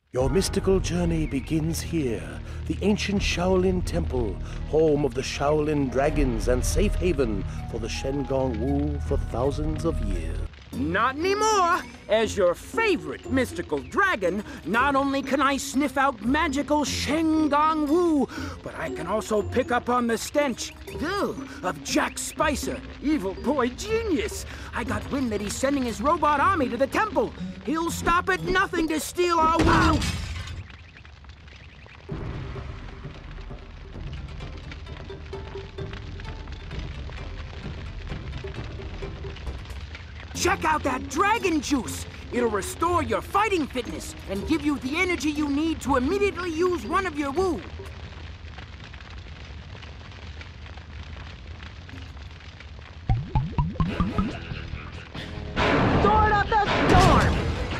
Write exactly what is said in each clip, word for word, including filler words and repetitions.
Your mystical journey begins here, the ancient Shaolin Temple, home of the Shaolin Dragons and safe haven for the Shengong Wu for thousands of years. Not anymore! As your favorite mystical dragon, not only can I sniff out magical Shengong Wu, but I can also pick up on the stench, ew, of Jack Spicer, evil boy genius. I got wind that he's sending his robot army to the temple. He'll stop at nothing to steal our Wu. Check out that dragon juice! It'll restore your fighting fitness and give you the energy you need to immediately use one of your Wu. Sword of the Storm!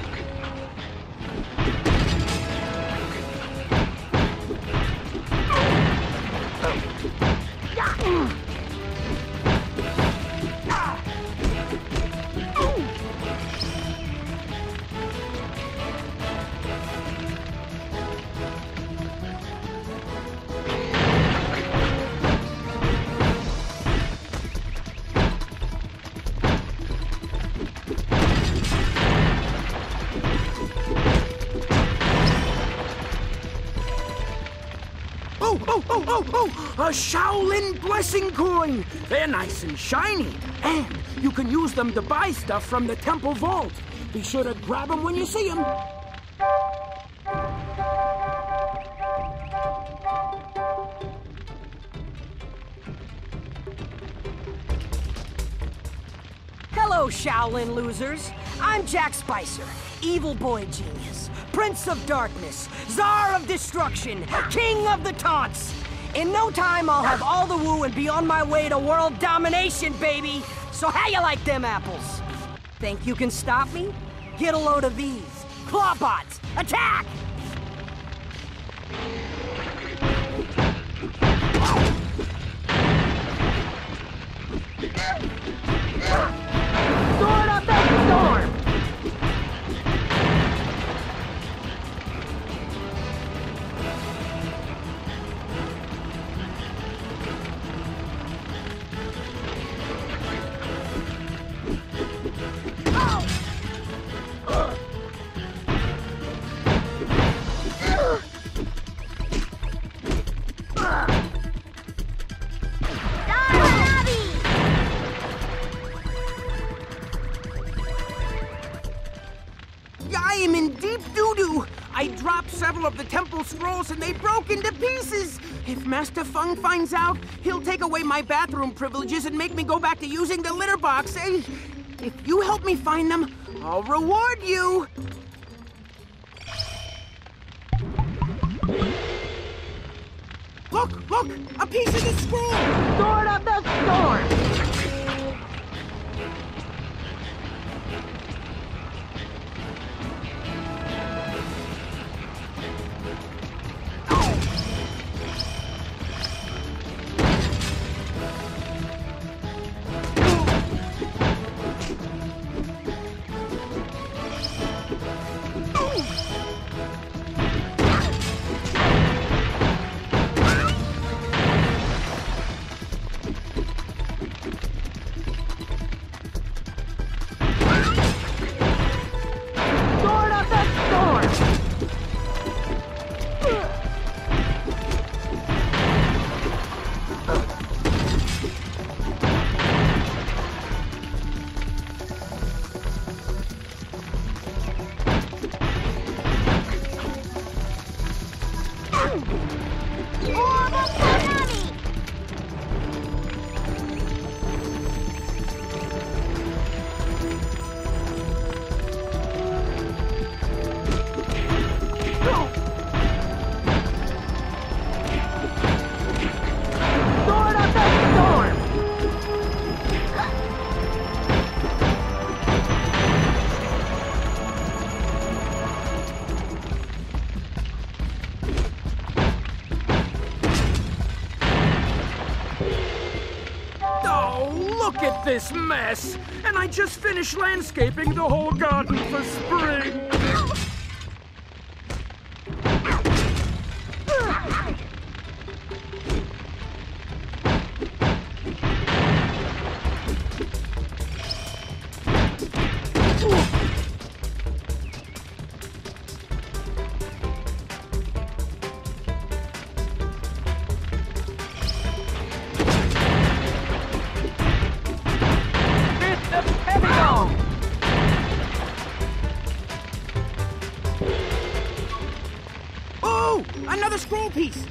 Oh, oh, oh, oh, oh! A Shaolin Blessing Coin! They're nice and shiny. And you can use them to buy stuff from the temple vault. Be sure to grab them when you see them. Hello, Shaolin losers. I'm Jack Spicer, evil boy genius, Prince of Darkness, Czar of Destruction, King of the Taunts. In no time, I'll have all the Wu and be on my way to world domination, baby. So how you like them apples? Think you can stop me? Get a load of these. Clawbots, attack! Sword of the Storm! I am in deep doo-doo. I dropped several of the temple scrolls and they broke into pieces. If Master Feng finds out, he'll take away my bathroom privileges and make me go back to using the litter box. Eh? If you help me find them, I'll reward you. Look, look, a piece of the scroll. Sword of the Storm! Look at this mess! And I just finished landscaping the whole garden for spring! Another scroll piece!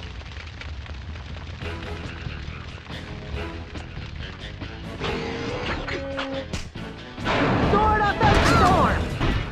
Sword of the Storm!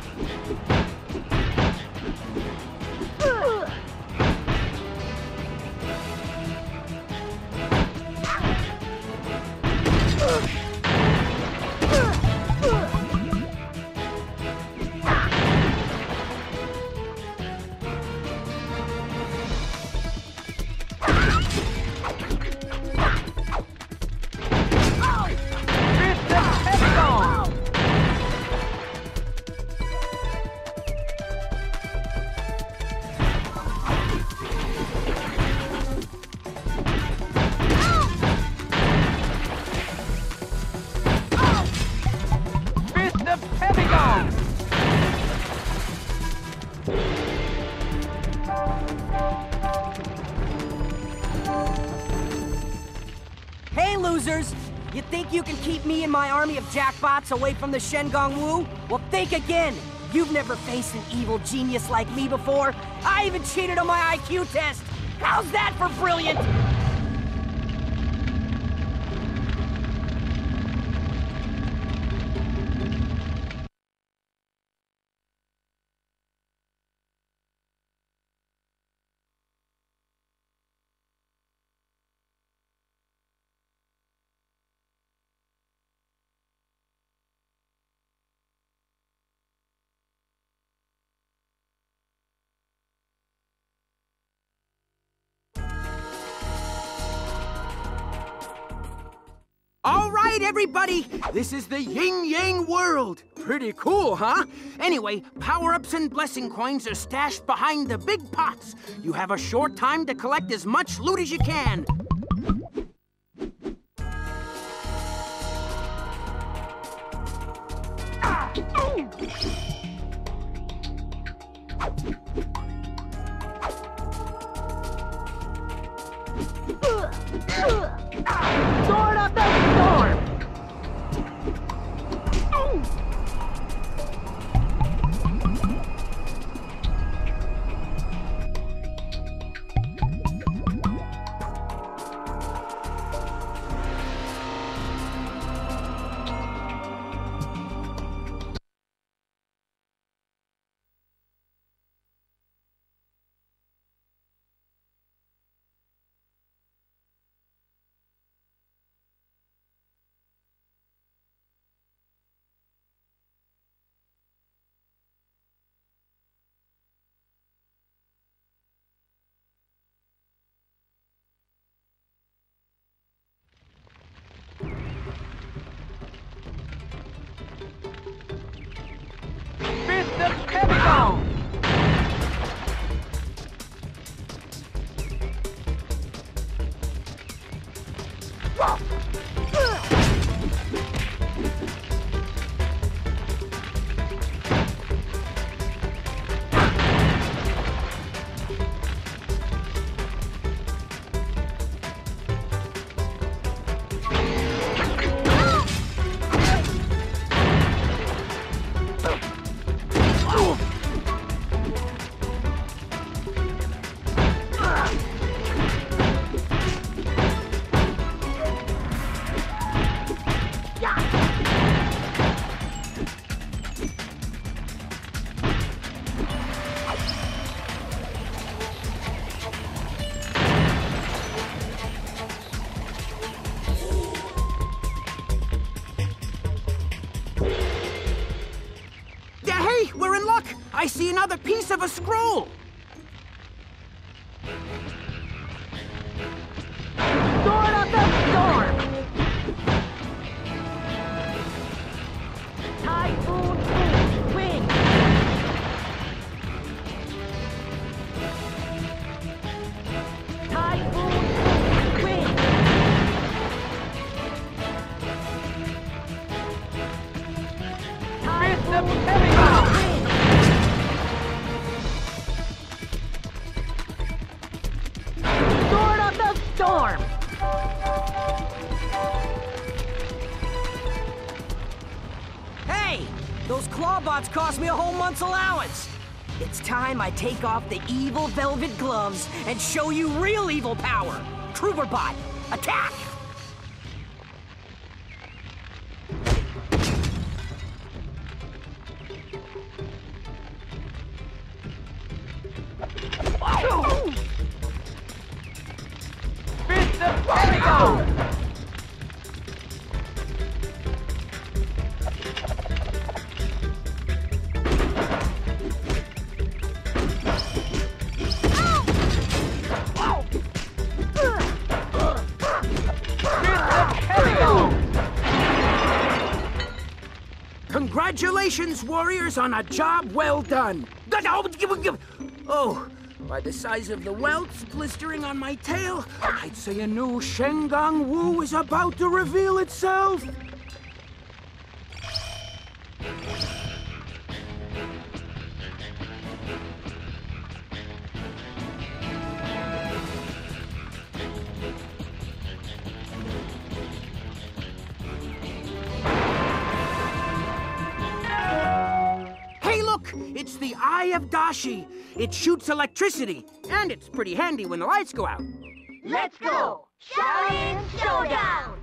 Hey, losers! You think you can keep me and my army of jackbots away from the Shenggong Wu? Well, think again! You've never faced an evil genius like me before. I even cheated on my I Q test! How's that for brilliant? All right, everybody! This is the Yin Yang world! Pretty cool, huh? Anyway, power-ups and blessing coins are stashed behind the big pots. You have a short time to collect as much loot as you can. Sword of the Storm! I see another piece of a scroll! Sword of the Storm! Typhoon Wind! Typhoon Wind! Typhoon Wind! Storm! Hey! Those clawbots cost me a whole month's allowance! It's time I take off the evil velvet gloves and show you real evil power. Trooperbot, attack! Fist of Paragon! Congratulations, warriors, on a job well done. Oh, by the size of the welts blistering on my tail, I'd say a new Shengang Wu is about to reveal itself. It's the Eye of Dashi. It shoots electricity, and it's pretty handy when the lights go out. Let's go! Shaolin Showdown!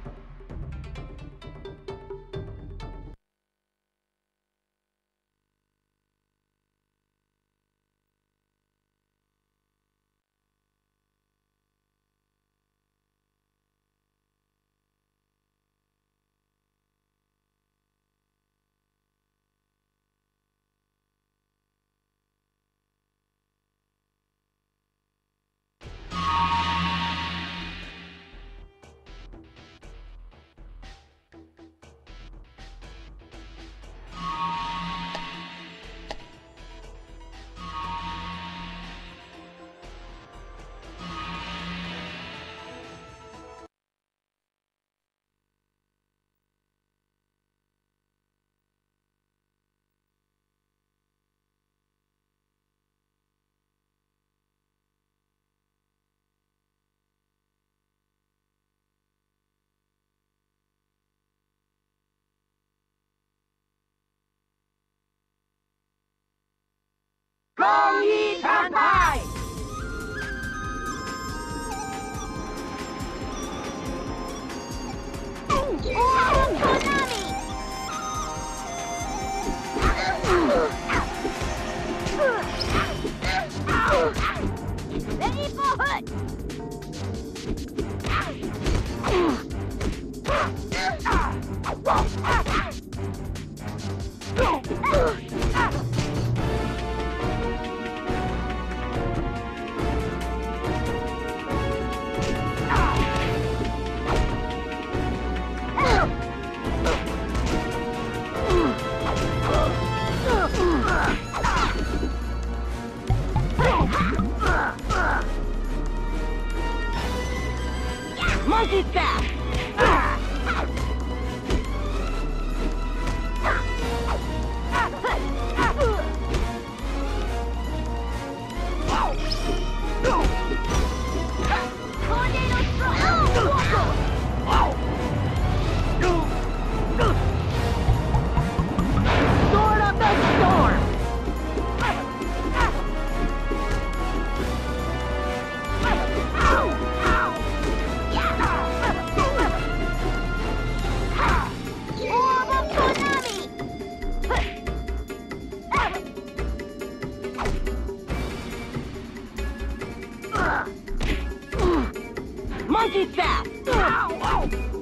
Gong Yi Kanpai! Ready for hood! Monkey staff! Tornado strike! Sword of the storm! Monkey staff! Ow, ow.